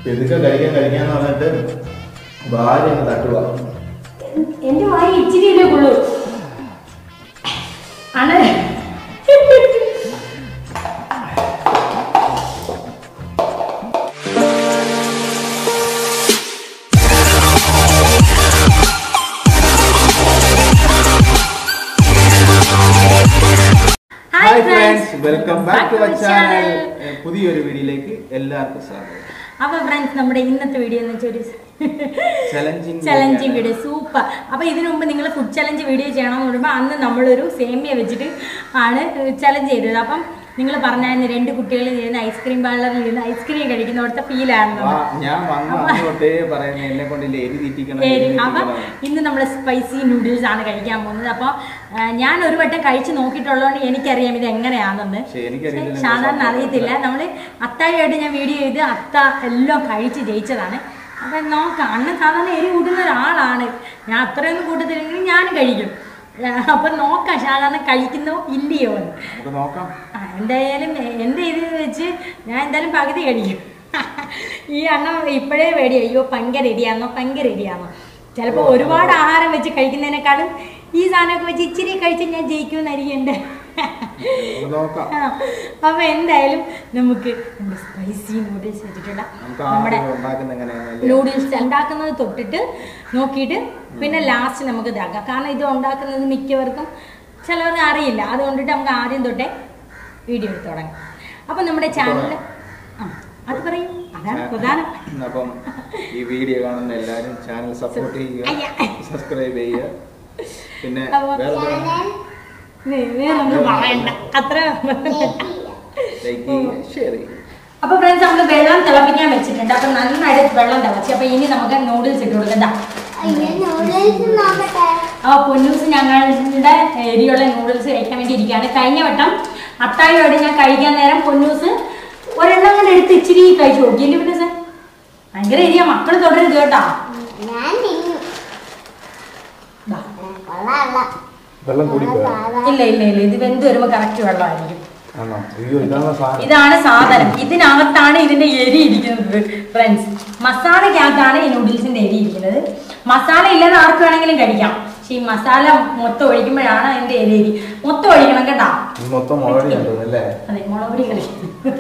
ഇതൊക്കെ കഴിക്കാന്ന് പറഞ്ഞിട്ട് ഭാര്യ തട്ടുക. എന്റെ വായി ഇച്ചിരിയല്ലേ ഉള്ളൂ. ആണ് hi friends, welcome back to our channel. പുതിയൊരു വീഡിയോയിലേക്ക് എല്ലാവർക്കും സ്വാഗതം. അപ്പൊ ഫ്രണ്ട്സ്, നമ്മുടെ ഇന്നത്തെ വീഡിയോ എന്ന് വെച്ചാൽ ചലഞ്ചിങ് വീഡിയോ സൂപ്പർ. അപ്പൊ ഇതിനു മുമ്പ് നിങ്ങൾ ഫുഡ് ചലഞ്ച് വീഡിയോ ചെയ്യണമെന്ന് പറയുമ്പോൾ അന്ന് നമ്മളൊരു സേമിയ വെച്ചിട്ട് ആണ് ചലഞ്ച് ചെയ്തത്. അപ്പം നിങ്ങൾ പറഞ്ഞായിരുന്നു 2 കുട്ടികളിൽ ഇരുന്ന് ഐസ്ക്രീം പാർലറിൽ ഇരുന്ന് ഐസ്ക്രീം കഴിക്കുന്നവിടുത്തെ ഫീലായിരുന്നു. അപ്പൊ ഇന്ന് നമ്മൾ സ്പൈസി നൂഡിൽസ് ആണ് കഴിക്കാൻ പോകുന്നത്. അപ്പൊ ഞാൻ ഒരു വട്ടം കഴിച്ച് നോക്കിയിട്ടുള്ളതുകൊണ്ട് എനിക്കറിയാം ഇത് എങ്ങനെയാണെന്ന്. സാധാരണ അറിയത്തില്ല. നമ്മൾ അത്താഴമായിട്ട് ഞാൻ വീഡിയോ ചെയ്ത് അത്ത എല്ലാം കഴിച്ച് ജയിച്ചതാണ്. അപ്പൊ നോക്കാം. അന്ന് സാധാരണ എരി കൂട്ടുന്ന ഒരാളാണ് ഞാൻ. അത്രയൊന്നും കൂട്ടത്തില്ലെങ്കിൽ ഞാനും കഴിക്കും. അപ്പൊ നോക്കാം സാധാരണ കഴിക്കുന്നോ ഇല്ലയോ എന്ന്. എന്തായാലും എന്റെ ഇത് വെച്ച് ഞാൻ എന്തായാലും പകുതി കഴിക്കും. ഈ അണ്ണ ഇപ്പോഴേ പേടി, അയ്യോ ഭയങ്കര എരിയാന്നോ. ചിലപ്പോ ഒരുപാട് ആഹാരം വെച്ച് കഴിക്കുന്നതിനേക്കാളും ഈ സാധനമൊക്കെ വെച്ച് ഇച്ചിരി കഴിച്ച് ഞാൻ ജയിക്കുമെന്നായിരിക്കും എന്റെ. അപ്പൊ എന്തായാലും നമുക്ക് നമ്മുടെ സ്പൈസി നൂഡിൽസ് വെച്ചിട്ടുള്ള നമ്മുടെ നൂഡിൽസ് ഉണ്ടാക്കുന്നത് തൊട്ടിട്ട് നോക്കിയിട്ട് പിന്നെ ലാസ്റ്റ് നമുക്ക് ഇതാക്കാം. കാരണം ഇത് ഉണ്ടാക്കുന്നത് മിക്കവർക്കും ചിലവർക്ക് അറിയില്ല. അതുകൊണ്ടിട്ട് നമുക്ക് ആദ്യം തൊട്ടേ വീഡിയോ എടുത്ത് തുടങ്ങാം. അപ്പൊ നമ്മുടെ ചാനലിൽ അത് പറയും, അതാണ് പ്രധാനം. അപ്പം ഈ വീഡിയോ കാണുന്ന എല്ലാവരും ചാനൽ സപ്പോർട്ട് ചെയ്യുക, സബ്സ്ക്രൈബ് ചെയ്യുക. പിന്നെ അത്ര ഷെയർ ചെയ്യുക. അപ്പൊ ഫ്രണ്ട്സ്, നമ്മൾ വെള്ളം തിളപ്പിക്കാൻ വെച്ചിട്ടുണ്ട്. അപ്പൊ നന്നായിട്ട് വെള്ളം തിളച്ചു. അപ്പൊ ഇനി നമുക്ക് നൂഡിൽസ് ഇട്ട് കൊടുക്കാം. അപ്പൊ പൊന്നൂസ് ഞങ്ങളുടെ എരിയുള്ള നൂഡിൽസ് കഴിക്കാൻ വേണ്ടി ഇരിക്കുകയാണ്. കഴിഞ്ഞ വട്ടം അത്താഴോടെ ഞാൻ കഴിക്കാൻ നേരം പൊന്നൂസ് ഒരെണ്ണം കൊണ്ട് എടുത്ത് ഇച്ചിരി കഴിച്ചു നോക്കിയില്ലേ? പിന്നെ സാർ ഭയങ്കര എരിയാ. മക്കള് തുടരുത് കേട്ടോ. ഇല്ല ഇത് വെന്ത് വരുമ്പോ കറക്റ്റ് വെള്ളമായിരിക്കും. ഇതാണ് സാധനം. ഇതിനകത്താണ് ഇതിന്റെ എരി ഇരിക്കുന്നത് ഫ്രണ്ട്സ്. മസാലക്കകത്താണ് ഈ നൂഡിൽസിന്റെ എരി ഇരിക്കുന്നത്. മസാല ഇല്ലാതെ ആർക്ക് വേണമെങ്കിലും കഴിക്കാം. പക്ഷെ ഈ മസാല മൊത്തം ഒഴിക്കുമ്പോഴാണ് അതിന്റെ എരി മൊത്തം ഒഴിക്കണം കേട്ടാ. അതെ, മുളക് പൊടി കളിക്കും.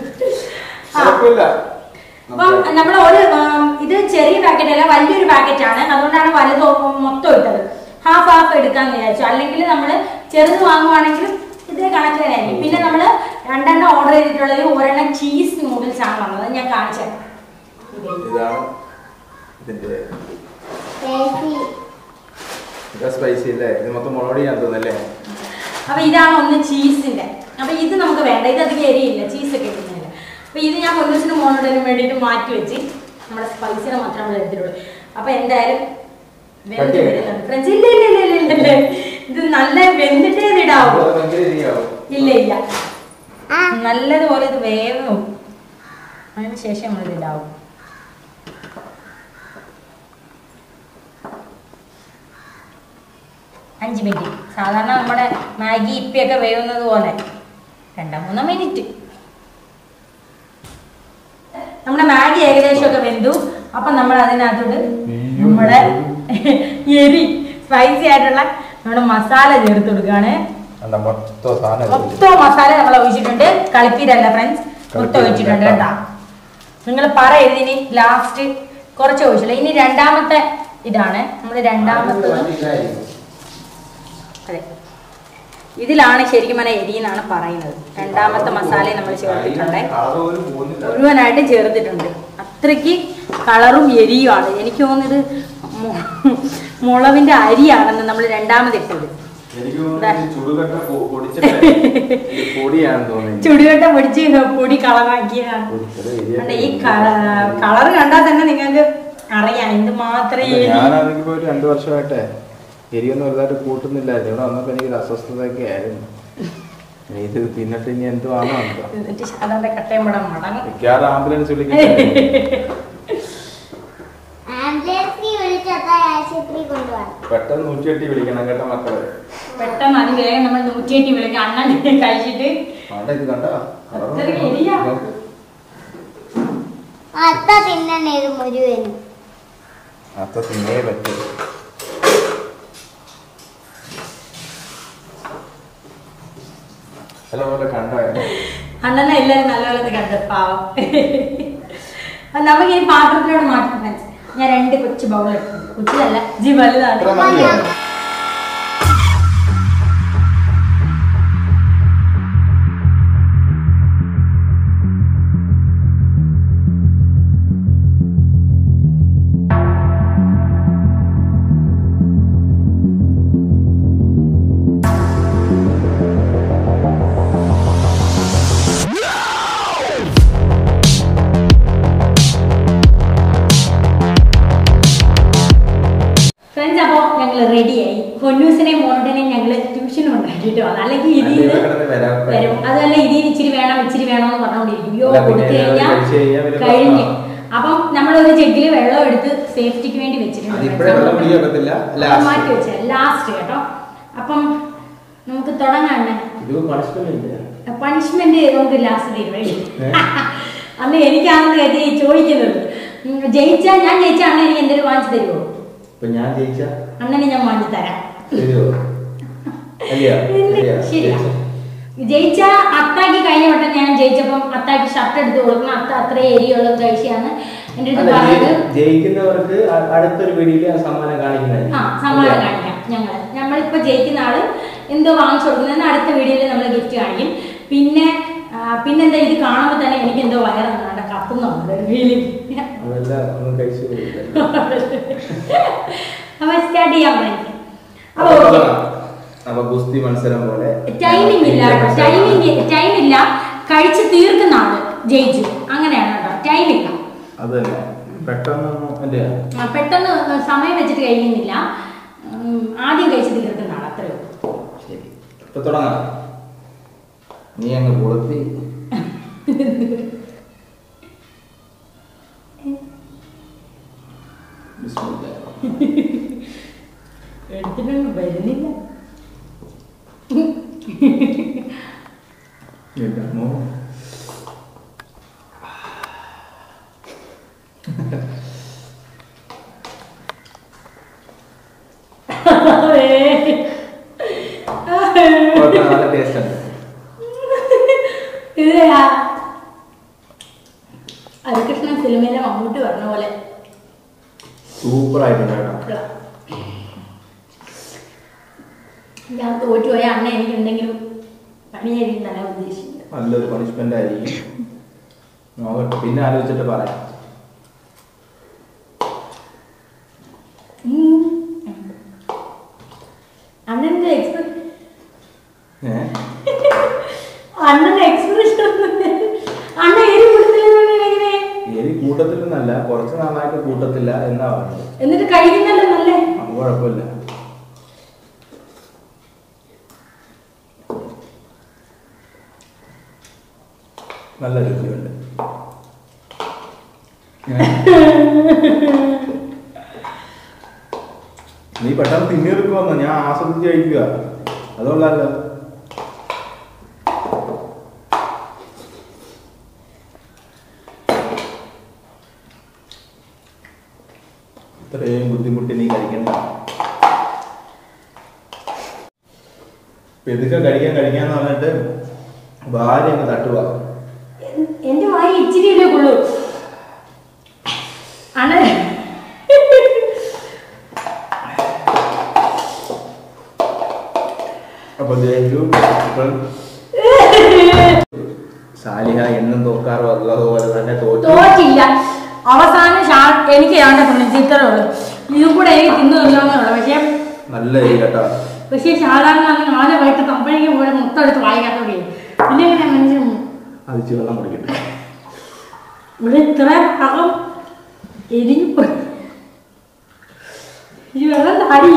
അപ്പം നമ്മൾ ഇത് ചെറിയ പാക്കറ്റ് അല്ല, വലിയൊരു പാക്കറ്റ് ആണ്. അതുകൊണ്ടാണ് വലുത് മൊത്തം ഇട്ടത്. ഹാഫ് എടുക്കാന്ന് വിചാരിച്ചു. അല്ലെങ്കിൽ നമ്മൾ ചെറുത് വാങ്ങുവാണെങ്കിലും ഇതേ കണക്ക് തന്നെയായിരിക്കും. പിന്നെ നമ്മൾ 2 ഓർഡർ ചെയ്തിട്ടുള്ളത് ഒരെണ്ണം ചീസ് നൂഡിൽസ് ആണ് വന്നത്. ഞാൻ കാണിച്ചു തരാം. അപ്പൊ ഇതാണ് ഒന്ന് ചീസിന്റെ. അപ്പൊ ഇത് നമുക്ക് വേണ്ട, ഇത് അധികം എരിയില്ല, ചീസൊക്കെ ഇടുന്നില്ല. അപ്പൊ ഇത് ഞാൻ പൊന്നൂസിന് മോനോടനും വേണ്ടിയിട്ട് മാറ്റി വെച്ച് നമ്മുടെ സ്പൈസിനെ മാത്രം നമ്മൾ എടുത്തിട്ടുള്ളൂ. അപ്പൊ എന്തായാലും ഫ്രണ്ട്സ്, ഇല്ല ഇത് നല്ല വെന്തിട്ടേ ഇടാവൂ. ഇല്ല നല്ലതുപോലെ ഇത് വേവും. അതിന് ശേഷം നമ്മൾ ഇതിടാവും. അഞ്ച് മിനിറ്റ് സാധാരണ നമ്മുടെ മാഗി ഇപ്പിയൊക്കെ വേവുന്നത് പോലെ 2-3 മിനിറ്റ്. നമ്മുടെ മാഗി ഏകദേശമൊക്കെ വെന്തു. അപ്പൊ നമ്മൾ അതിനകത്തോട്ട് നമ്മുടെ എരി സ്പൈസി ആയിട്ടുള്ള നമ്മുടെ മസാല ചേർത്ത് കൊടുക്കുകയാണ്. മൊത്തം മസാല നമ്മൾ ഒഴിച്ചിട്ടുണ്ട്. കളിപ്പീരല്ല ഫ്രണ്ട്സ്, മൊത്തം ഒഴിച്ചിട്ടുണ്ട് കേട്ടാ. നിങ്ങൾ പറയരുത് ഇനി ലാസ്റ്റ് കുറച്ച് ഒഴിച്ചില്ല. ഇനി രണ്ടാമത്തെ ഇതാണ് നമ്മൾ രണ്ടാമത്തെ. അതെ, ഇതിലാണ് ശരിക്കും പറഞ്ഞാൽ എരി എന്നാണ് പറയുന്നത്. രണ്ടാമത്തെ മസാലയും നമ്മൾ ചേർത്തിട്ടുണ്ട്, മുഴുവനായിട്ട് ചേർത്തിട്ടുണ്ട്. അത്രയ്ക്ക് കളറും എരിയുമാണ്. എനിക്ക് തോന്നുന്നത് മുളവിന്റെ അരിയാണെന്ന് നമ്മൾ രണ്ടാമതിട്ടത്. ചുടുകട്ട പൊടിച്ച് പൊടി കളറാക്കിയാണ്. ഈ കളറ് കണ്ടാൽ തന്നെ നിങ്ങൾക്ക് അറിയാം ഇത് മാത്രമേ. 2 വർഷമായിട്ടെ എരിയൊന്നും വലുതായിട്ട് കൂട്ടുന്നില്ലായിരുന്നു. ഇവിടെ വന്നപ്പോ എനിക്കൊരു അസ്വസ്ഥതയൊക്കെ ആയിരുന്നു. ഇത് തിന്നിട്ട് ഇനി എന്തുവാണോ ആംബുലൻസ് വിളിക്കാൻ. പെട്ടെന്ന് 108 വിളിക്കണം കേട്ടോ മക്കള്. പെട്ടെന്ന് അത് വേഗം നമ്മൾ 108 വിളിക്കാം. അണ്ണൻ കഴിച്ചിട്ട് ഇത് കണ്ടോ അത്ത തിന്നണേ ഇത് മുഴുവനും. അത്ത തിന്നേ പറ്റും. നല്ലപോലെ കണ്ടോ? അണ്ണനെ എല്ലാവരും നല്ലപോലെ കണ്ടു പാവം. നമുക്ക് ഈ പാത്രത്തിലോട് മാറ്റി ഫ്രണ്ട്സ്. ഞാൻ 2 കൊച്ചു ബൗൾ എടുത്തു. കൊച്ചല്ല ജി വലുതാണ്. റെഡിയായി. പൊന്നൂസിനെയും മോണ്ടനെയും ഞങ്ങള് ട്യൂഷനും ഉണ്ടാക്കിയിട്ട് വന്നു. അല്ലെങ്കിൽ ഇതിൽ വരും. അതല്ല ഇതിൽ ഇച്ചിരി വേണം എന്ന് പറഞ്ഞുകൊണ്ടിരിക്കും. കൊടുത്തു കഴിഞ്ഞാൽ കഴിഞ്ഞ്. അപ്പം നമ്മളൊരു ജഗ്ഗില് വെള്ളം എടുത്ത് സേഫ്റ്റിക്ക് വേണ്ടി വെച്ചിട്ടുണ്ട്. മാറ്റി വെച്ചത് ലാസ്റ്റ് കേട്ടോ. അപ്പം നമുക്ക് തുടങ്ങാം. പണിഷ്മെന്റ് നമുക്ക് ലാസ്റ്റ് തീരുമാനിക്കും. അന്ന് എനിക്കാണെന്ന് കരുതി ചോദിക്കുന്നത്. ഞാൻ ജയിച്ച അണ്ണ എനിക്ക് എന്തെങ്കിലും വാങ്ങിച്ചു തരുമോ? അണ്ണനെ ഞാൻ വാങ്ങി തരാം. ശരിയാ. ജയിച്ച അത്താക്ക് കഴിഞ്ഞ വട്ടം ഞാൻ ജയിച്ചപ്പം അത്താക്ക് ഷർട്ട് എടുത്ത് കൊടുക്കണം. അത്ത അത്ര എരിയുള്ളത് കഴിച്ചാണ് എന്റെ അടുത്ത് പറഞ്ഞത്. ജയിക്കുന്നവർക്ക് അടുത്തൊരു വീഡിയോയിൽ സമ്മാനം കാണിക്കുന്നത്. സമ്മാനം കാണിക്കാം. നമ്മളിപ്പോ ജയിക്കുന്ന ആള് എന്തോ വാങ്ങിച്ചു കൊടുക്കുന്നതെന്ന് അടുത്ത വീഡിയോയിൽ നമ്മൾ ഗിഫ്റ്റ് കാണിക്കും. പിന്നെന്താ ഇത് കാണുമ്പോൾ തന്നെ എനിക്ക് എന്തോ വയറാണ് കത്തുന്നുണ്ട് ഫീലിംഗ്. അപ്പൊ സ്റ്റാർട്ട് ചെയ്യാൻ പറ്റും. ടൈമിംഗ് ഇല്ല. കഴിച്ച് തീർക്കുന്ന ആള് ജയിച്ചു. അങ്ങനെയാണ് കേട്ടോ. ടൈമില്ല. പെട്ടെന്ന് സമയം വെച്ചിട്ട് കഴിയുന്നില്ല. ആദ്യം കഴിച്ച് തീർക്കുന്ന ആൾ. അത്രയോ ശരി. തുടങ്ങാം. നീ അങ്ങ് കൊളുത്തി. എടുത്തിട്ടൊന്നും വരുന്നില്ല. ഹരികൃഷ്ണൻ സിനിമയിലെ മമ്മൂട്ടി പറഞ്ഞ പോലെ സൂപ്പർ ആയിട്ടുണ്ട്. ഞാൻ തോറ്റുപോയ അണ്ണ എനിക്ക് എന്തെങ്കിലും പണിയായിരിക്കും തന്നെ ഉദ്ദേശിക്കുന്നത്. നല്ലൊരു പണിഷ്മെന്റ് ആയിരിക്കും. നോക്കട്ടെ, പിന്നെ ആലോചിച്ചിട്ട് പറയാം. അണ്ണന്റെ എക്സ്പ്രഷൻ അണ്ണ എരി കൂട്ടത്തിലൊന്നല്ല, കുറച്ച് നാളായിട്ട് കൂട്ടത്തില്ല എന്നാ പറഞ്ഞത്. എന്നിട്ട് കഴിക്കുന്നല്ലോ നല്ല. അത് കുഴപ്പമില്ല. നല്ല രുചിയുണ്ട്. നീ പെട്ടെന്ന് തിന്നിയെടുക്കുവന്നോ? ഞാൻ ആസ്വദിച്ച് കഴിക്കുക. അതുകൊള്ളല്ലോ. ഇത്രയും ബുദ്ധിമുട്ടി നീ കഴിക്കണ്ട. ഇതൊക്കെ കഴിക്കാന്ന് പറഞ്ഞിട്ട് ഭാര്യ അങ്ങ് തട്ടുക. എന്റെ വായി ഇച്ചിരിയല്ലേ ഉള്ളൂ. അപ്പൊ സാലിഹ എന്നും തോക്കാറുള്ളതുപോലെ തന്നെ തോറ്റില്ല. അവസാനം എനിക്ക് ചിത്രമുള്ളൂ. ഇതും കൂടെ എനിക്ക് തിന്നുള്ളൂ. പക്ഷെ നല്ല കേട്ടോ. പക്ഷെ സാധാരണ നാളെ വൈകിട്ട് കമ്പനിക്ക് പോലെ മൊത്തം എടുത്ത് വായിക്കാത്തോടെ പിന്നെ എങ്ങനെ മനസ്സിലും അതിച്ച് വെള്ളം കുടിക്കട്ടെ. ഇവിടെ ഇത്ര അകം എരിഞ്ഞു ഈ വെള്ളം താടി.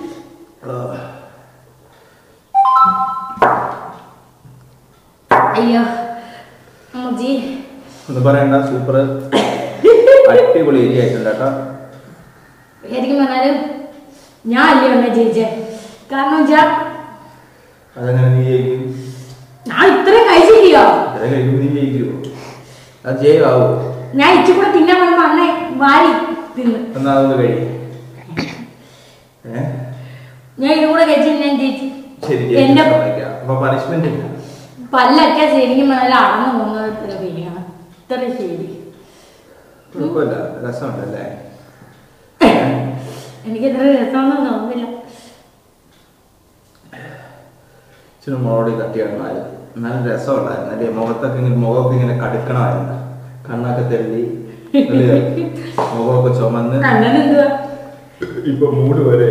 അയ്യോ അമ്മജി ഒന്നും പറയണ്ട. സൂപ്പർ അടിപൊളി ഏരിയ ആയിട്ടുണ്ട് കേട്ടോ. ശരിക്കും പറഞ്ഞാല് ഞാൻ അല്ലേ വന്ന ജയിച്ചേ. കാരണം വെച്ചാ അതെങ്ങനെ നീ ജയിക്കും? ഞാൻ ഇത്രയും കഴിച്ചില്ലയോ? ഇത്രയും കഴിക്കുമ്പോ നീ ജയിക്കുമോ? അത് ജയമാവോ? ഞാൻ ഇച്ചു കൂടെ തിന്നാൻ പറയുമ്പോ അണ്ണ വാരി തിന്ന്. എന്നാ അതൊന്ന് കഴി. ഞാൻ ഇത് കൂടെ കഴിച്ചിട്ട് ഞാൻ ചേച്ചി എന്റെ പണിഷ്മെന്റ് ഇല്ല. പല്ലൊക്കെ ശരിക്കും നല്ല അടന്നു പോകുന്നത് ഫീലിംഗാണ്. ഇത്ര ശരി കുഴപ്പമില്ല, രസമുണ്ടല്ലേ? എനിക്ക് ഇത്ര രസമൊന്നും തോന്നുന്നില്ല. ഇച്ചിരി മുളക് തട്ടിയായിരുന്നു, എന്നാലും രസമുണ്ടായിരുന്നു അല്ലേ? മുഖമൊക്കെ ഇങ്ങനെ കടുക്കണമായിരുന്നു, കണ്ണൊക്കെ തെള്ളി മുഖമൊക്കെ ചുമന്ന് ഇപ്പൊ മൂട് വരെ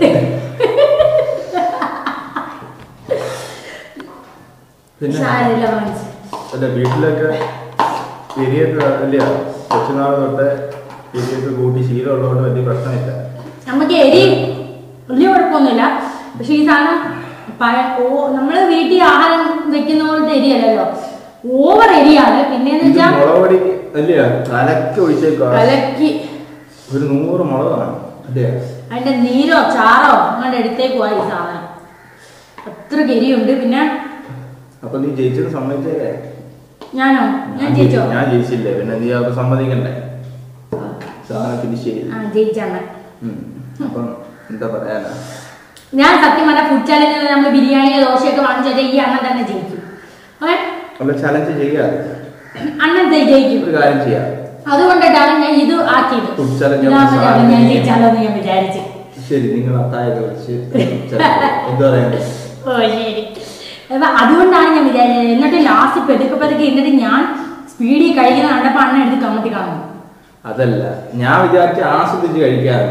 പിന്നെ അല്ല വീട്ടിലൊക്കെ എരിയൊക്കെ അല്ല കൊച്ചുനാൾ തൊട്ട് എരിയൊക്കെ കൂട്ടി ശീലമുള്ളതുകൊണ്ട് വലിയ പ്രശ്നമില്ല. നമുക്ക് എരി വലിയ കുഴപ്പമൊന്നുമില്ല. പക്ഷെ ഈ സാധനം നമ്മള് വീട്ടിൽ ആഹാരം വെക്കുന്ന പോലത്തെ എരിയല്ലല്ലോ, ഓവർ എരിയാണ്. പിന്നെന്ന് വെച്ചാൽ മുളക് അല്ലേ കലക്കി ഒഴിച്ചേക്കാം, കലക്കി ഒരു 100 മുളകാണ് അല്ലേ, അതിന്റെ നീരോ ചാറോ അങ്ങനെ എടുത്തേക്കുവാ ഈ സാധനം. അത്ര എരിയുണ്ട്. പിന്നെ അപ്പൊ നീ ജയിച്ചത് സമ്മതിച്ചേ? ഞാനോ? ഞാൻ ജയിച്ചോ? ഞാൻ ജയിച്ചില്ലേ, പിന്നെ നീ അത് സമ്മതിക്കണ്ടേ? സാധനം ഫിനിഷ് ചെയ്ത് ജയിച്ചാണ്. അപ്പം എന്താ പറയാനാ, ഞാൻ സത്യം പറഞ്ഞ ഫുഡ് ചാലഞ്ചിൽ നമ്മൾ ബിരിയാണിയോ ദോശയൊക്കെ വാങ്ങിച്ചാൽ ഈ അണ്ണൻ തന്നെ ജയിക്കും. ചലഞ്ച് ചെയ്യാതെ അണ്ണൻ ജയിക്കും. ഒരു കാര്യം ചെയ്യാം, അതുകൊണ്ടിട്ടാണ് ഞാൻ ഇത് ആക്കിയത്. ഞാൻ ജയിച്ചാലോ എന്ന് ഞാൻ വിചാരിച്ചു. ശരി, നിങ്ങൾ അത്തായൊക്കെ വെച്ച് എന്താ പറയാ. ഓ ശരി, അതുകൊണ്ടാണ് ഞാൻ വിചാരിച്ചത്. എന്നിട്ട് ലാസ്റ്റ് പെതുക്കെ എന്നിട്ട് ഞാൻ സ്പീഡിൽ കഴിക്കുന്ന കണ്ടപ്പോ അണ്ണൻ എടുത്ത് കമത്തി കാണുന്നു. അതല്ല, ഞാൻ വിചാരിച്ച ആസ്വദിച്ച് കഴിക്കാറ്.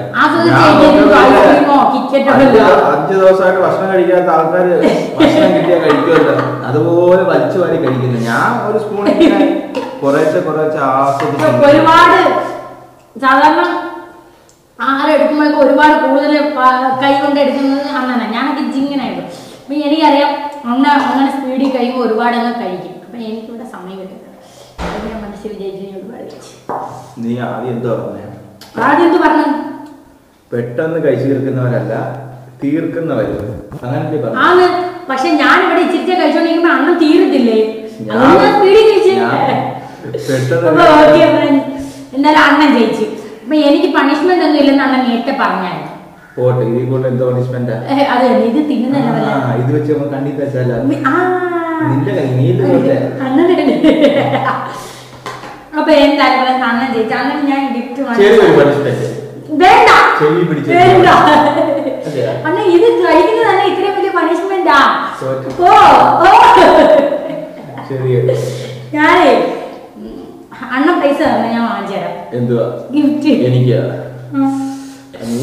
5 ദിവസമായിട്ട് ഭക്ഷണം കഴിക്കാത്ത ആൾക്കാര് ഭക്ഷണം കിട്ടിയാൽ കഴിക്കുമല്ലോ, അതുപോലെ വലിച്ചു വാരി കഴിക്കുന്നു. ഞാൻ ഒരു സ്പൂൺ കുറേശ്ശെ ആസ്വദിച്ച്. ഒരുപാട് സാധാരണ ആഹാരം എടുക്കുമ്പോഴൊക്കെ ഒരുപാട് കൂടുതൽ കൈ കൊണ്ട് എടുക്കുന്നത് അണ്ണനാ. ഞാനൊക്കെ ജിങ്ങനായിരുന്നു. അപ്പൊ എനിക്കറിയാം അണ്ണ അങ്ങനെ സ്പീഡിൽ കഴിയുമ്പോൾ ഒരുപാട് അങ്ങ് കഴിക്കും. അപ്പൊ എനിക്കിവിടെ സമയം കിട്ടുന്നത് ഞാൻ മനസ്സിൽ വിചാരിച്ചു ഒരുപാട് കഴിച്ചു. നീ ആദ്യം എന്തോ പറഞ്ഞ? ആദ്യം എന്ത് പറഞ്ഞു? പെട്ടെന്ന് കഴിച്ചു തീർക്കുന്നവരല്ല, തീർക്കുന്നവര്. അങ്ങനെ ആണ്. പക്ഷെ ഞാൻ ഇവിടെ ഇച്ചിരി കഴിച്ചോണ്ടിരിക്കുമ്പോ അണ്ണൻ തീരത്തില്ലേ, എന്തായാലും അണ്ണൻ ജയിച്ചു. അപ്പൊ എനിക്ക് പണിഷ്മെന്റ് ഒന്നും ഇല്ലെന്ന് അണ്ണൻ നേരത്തെ പറഞ്ഞായിരുന്നു. പോട്ടെ, ഇതിൽ കൂടുതൽ എന്തോ പണിഷ്മെന്റ്? അതെ, ഇത് തിന്നുന്നല്ല, ഇത് വെച്ച് കണ്ടി തച്ചാല അപ്പൊ എന്തായാലും അണ്ണൻ ജയിച്ചു. അണ്ണൻ ഞാൻ ഗിഫ്റ്റ് വേണ്ട അണ്ണ ഇത് കഴിക്കുന്നത് തന്നെ ഇത്രയും വലിയ പണിഷ്മെന്റാ. ഞാനേ അണ്ണ പൈസ തന്നെ ഞാൻ വാങ്ങിച്ചു തരാം. എന്തുവാ ഗിഫ്റ്റ്? എനിക്ക് നീ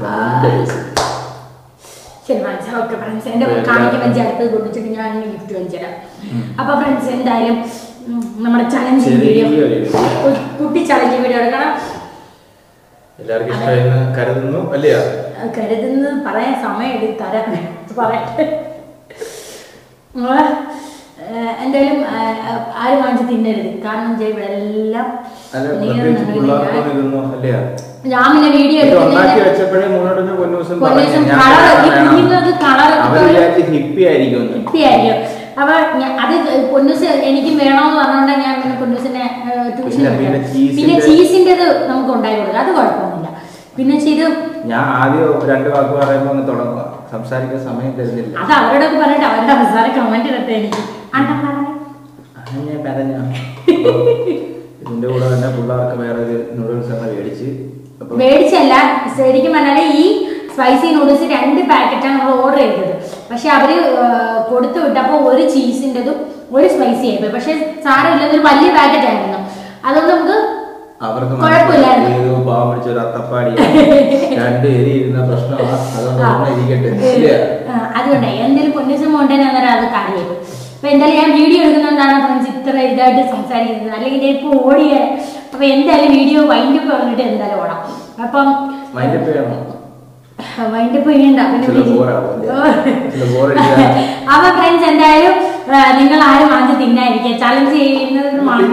ശരി ഫ്രണ്ട്സ്, ഓക്കെ ഫ്രണ്ട്സ്, എന്റെ കാണിക്ക് വെച്ച് അടുത്തത് കൊണ്ടിച്ചിട്ട് ഞാൻ ഗിഫ്റ്റ് വാങ്ങിച്ചു തരാം. അപ്പൊ ഫ്രണ്ട്സ് എന്തായാലും നമ്മുടെ ചലഞ്ചിങ് വീഡിയോ, കുട്ടി ചലഞ്ചിങ് വീഡിയോ എടുക്കണം. എല്ലാവർക്കും ഇഷ്ടമായെന്ന് കരുതുന്നു അല്ലേ? കരുതുന്നത് പറയാൻ സമയം എടുത്ത് തരാം, പറയട്ടെ. എന്തായാലും ആരും വാങ്ങിച്ച് തിന്നരുത്, കാരണം ഇവിടെ എല്ലാം രാമിനെ വീഡിയോ അപ്പൊ അത് പൊന്നൂസ് എനിക്കും വേണമെന്ന് പറഞ്ഞോണ്ടാ ഞാൻ പിന്നെ പൊന്നൂസിനെ ട്യൂഷൻ. പിന്നെ ചീസിന്റേത് നമുക്ക് ഉണ്ടായി കൊടുക്കാം, അത് കുഴപ്പമൊന്നുമില്ല. പിന്നെ ചെയ്ത് ഞാൻ ആദ്യം 2 വാക്ക് പറയുമ്പോ തുടങ്ങുക, സംസാരിക്കാൻ സമയം തരുന്നില്ല. അത് അവരോടൊക്കെ പറഞ്ഞിട്ട് അവരുടെ അവസാനം കമന്റ് ഇടട്ടെ. എനിക്ക് ഇതിന്റെ കൂടെ തന്നെ പിള്ളേർക്ക് വേറെ നൂഡിൽസ് മേടിച്ചല്ല, ശരിക്കും പറഞ്ഞാല് ഈ സ്പൈസി നൂഡിൽസ് 2 പാക്കറ്റാണ് നമ്മൾ ഓർഡർ ചെയ്തത്. പക്ഷെ അവര് കൊടുത്തു വിട്ടപ്പോ ഒരു ചീസിൻ്റെതും ഒരു സ്പൈസി ആയിപ്പോയി. പക്ഷെ സാരമില്ല, ഒരു വലിയ പാക്കറ്റ് ആയിരുന്നു, അതുകൊണ്ട് നമുക്ക് അതുകൊണ്ടായി എന്തെങ്കിലും പൊന്നൂസം കൊണ്ടുതന്നെ അത് കാര്യം. അപ്പൊ എന്തായാലും ഞാൻ വീഡിയോ എടുക്കുന്നതാണ് ഫ്രണ്ട്സ് ഇത്ര ഇതായിട്ട് സംസാരിക്കുന്നത്, അല്ലെങ്കിൽ ഇപ്പൊ ഓടിയ. അപ്പൊ എന്തായാലും വീഡിയോ വൈൻഡപ്പ് പറഞ്ഞിട്ട് എന്തായാലും ഓടാം. അപ്പം വൈൻഡപ്പ് ചെയ്യണ്ട, പിന്നെ അപ്പൊ ഫ്രണ്ട്സ് എന്തായാലും നിങ്ങൾ ആരും വാങ്ങി തിന്നായിരിക്കുക, ചലഞ്ച് ചെയ്യുന്നത്.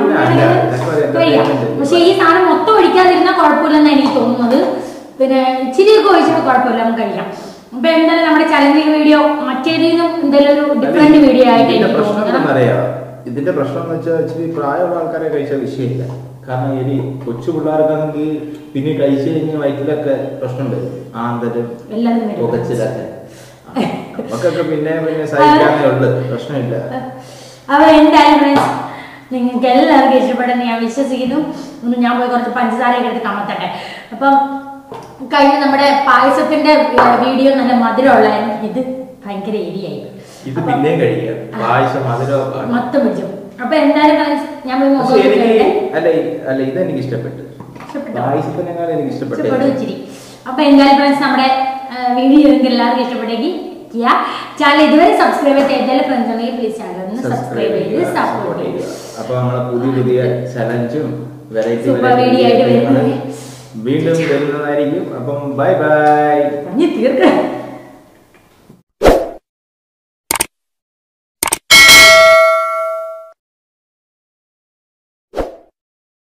പക്ഷെ ഈ സാധനം മൊത്തം ഒഴിക്കാതിരുന്നാൽ കുഴപ്പമില്ലെന്ന് എനിക്ക് തോന്നുന്നത്. പിന്നെ ഇച്ചിരിയൊക്കെ ഒഴിച്ചാൽ കുഴപ്പമില്ല, നമുക്ക് കഴിക്കാം. അപ്പൊ എന്തായാലും നമ്മുടെ ചലഞ്ചിങ് വീഡിയോ മറ്റേതിനും എന്തായാലും ഒരു ഡിഫറെന്റ് വീഡിയോ ആയിട്ട് എനിക്ക് തോന്നുന്നത്. ഇതിന്റെ പ്രശ്നം എന്ന് വെച്ചാൽ ഇച്ചിരി പ്രായമുള്ള ആൾക്കാരെ കഴിച്ചാൽ വിഷയമില്ല, കാരണം ഈ കൊച്ചു പിള്ളേർക്കാണെങ്കിൽ പിന്നെ കഴിച്ചു കഴിഞ്ഞ് വയറ്റിലൊക്കെ പ്രശ്നമുണ്ട്, ആന്തലും പുകച്ചിലൊക്കെ. നമുക്കൊക്കെ പിന്നെ സഹിക്കാനേ ഉള്ളു, പ്രശ്നമില്ല. അപ്പൊ എന്തായാലും നിങ്ങൾക്ക് എല്ലാവർക്കും ഇഷ്ടപ്പെടുന്ന ഞാൻ വിശ്വസിക്കുന്നു. ഞാൻ പോയി കുറച്ച് പഞ്ചസാരയൊക്കെ എടുത്ത് കമത്തട്ടെ. അപ്പം കഴിഞ്ഞ നമ്മുടെ പായസത്തിന്റെ വീഡിയോ നല്ല മധുരമുള്ളായിരുന്നു, ഇത് ഭയങ്കര എരിയായി. ഇത് പിന്നെയും കഴിക്കാം, പായസം മധുരം മൊത്തം പിടിച്ചു. അപ്പൊ എന്തായാലും ഞാൻ അല്ല ഇതെനിക്ക് ഇഷ്ടപ്പെട്ടു, പായസത്തിനേക്കാൾ എനിക്ക് ഇഷ്ടപ്പെട്ടു ഇച്ചിരി. അപ്പൊ എന്തായാലും ഫ്രണ്ട്സ് നമ്മുടെ വീഡിയോ നിങ്ങൾക്ക് എല്ലാവർക്കും ഇഷ്ടപ്പെട്ടെങ്കിൽ ചാനൽ ഇതുവരെ സബ്സ്ക്രൈബ് ചെയ്താലും ഫ്രണ്ട്സ് ഉണ്ടെങ്കിൽ പ്ലീസ് ചാനൽ ഒന്ന് സബ്സ്ക്രൈബ് ചെയ്ത് സപ്പോർട്ട് ചെയ്യുക. അപ്പൊ നമ്മളെ പുതിയ ചലഞ്ചും വെറൈറ്റി വീഡിയോ ആയിട്ട് വീണ്ടും വരുന്നതായിരിക്കും. അപ്പം ബൈ ബൈ. തീർക്കാം.